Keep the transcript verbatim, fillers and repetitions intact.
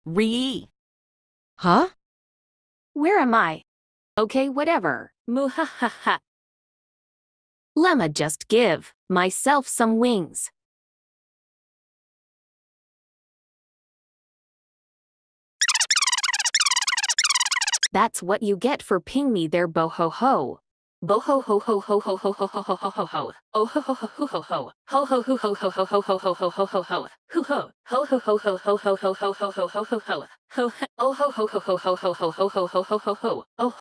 Re. Huh? Where am I? Okay, whatever. Muhahaha. Lemma just give myself some wings. That's what you get for ping me there, bo-ho-ho. Bo-ho-ho-ho-ho-ho-ho-ho-ho-ho-ho-ho. Oh-ho-ho-ho-ho-ho-ho. Ho-ho-ho-ho-ho-ho-ho-ho-ho-ho-ho-ho. Hoo-ho. Ho-ho-ho-ho-ho-ho-ho-ho-ho-ho-ho-ho-ho. Ho. Oh-ho-ho-ho-ho-ho-ho-ho-ho-ho-ho-ho-ho-ho. Oh.